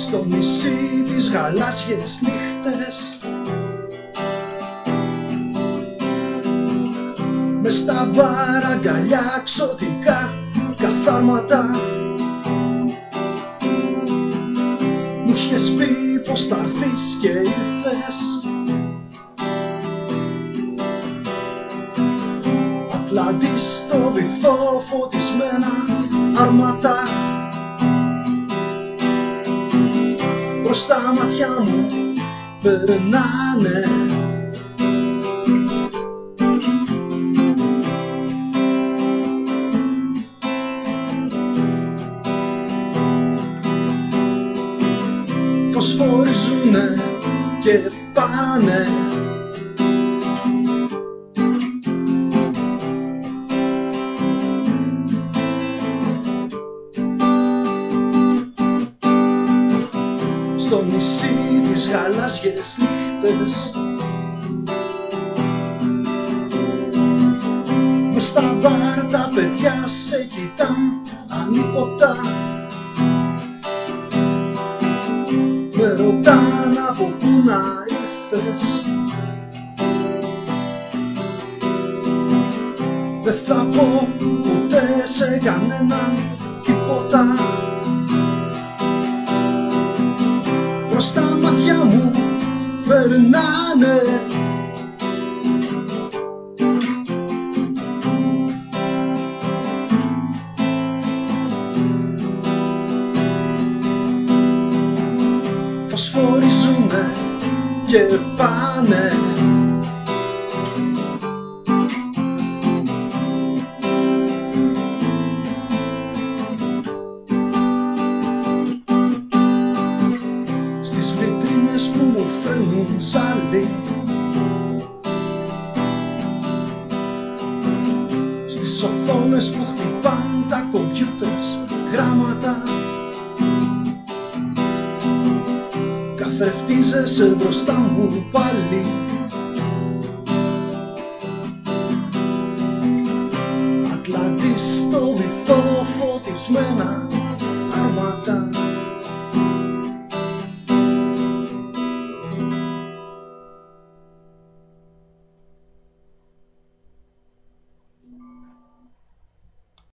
Στο νησί τις γαλάζιες νύχτες, μες στα μπαρ αγκαλιά ξωτικά καθάρματα. Μου είχες πει πως θα έρθεις και ήρθες. Atlantis στο βυθό φωτισμένα άρματα. Προς τα μάτια μου περνάνε φωσφορίζουνε και πάνε. Στο νησί τις γαλάζιες νύχτες, μες στα μπαρ τα παιδιά σε κοιτάν ανίποτα. Με ρωτάν από πού να ήρθες. Δεν θα πω ποτέ σε κανέναν τίποτα. Προς τα μάτια μου περνάνε φωσφορίζουνε και πάνε. Στις βιτρίνες που μου φέρνουν ζάλι, στις οθόνες που χτυπάν τα κομπιούτερς γράμματα, καθρεφτίζεσαι μπροστά μου πάλι. Atlantis στο βυθό φωτισμένα